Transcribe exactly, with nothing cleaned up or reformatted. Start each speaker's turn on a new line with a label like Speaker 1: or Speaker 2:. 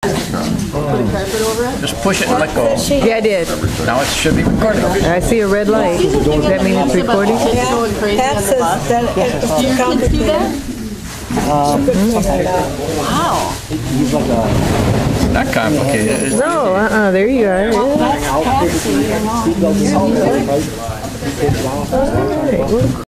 Speaker 1: Just push it and let go.
Speaker 2: Yeah, I did.
Speaker 1: Now it should be recording.
Speaker 2: I see a red light. Does that mean it's recording?
Speaker 3: Pat says that it's complicated.
Speaker 4: Wow.
Speaker 1: Not complicated.
Speaker 2: No, uh-uh, there you are.
Speaker 4: That's Patsy, your mom.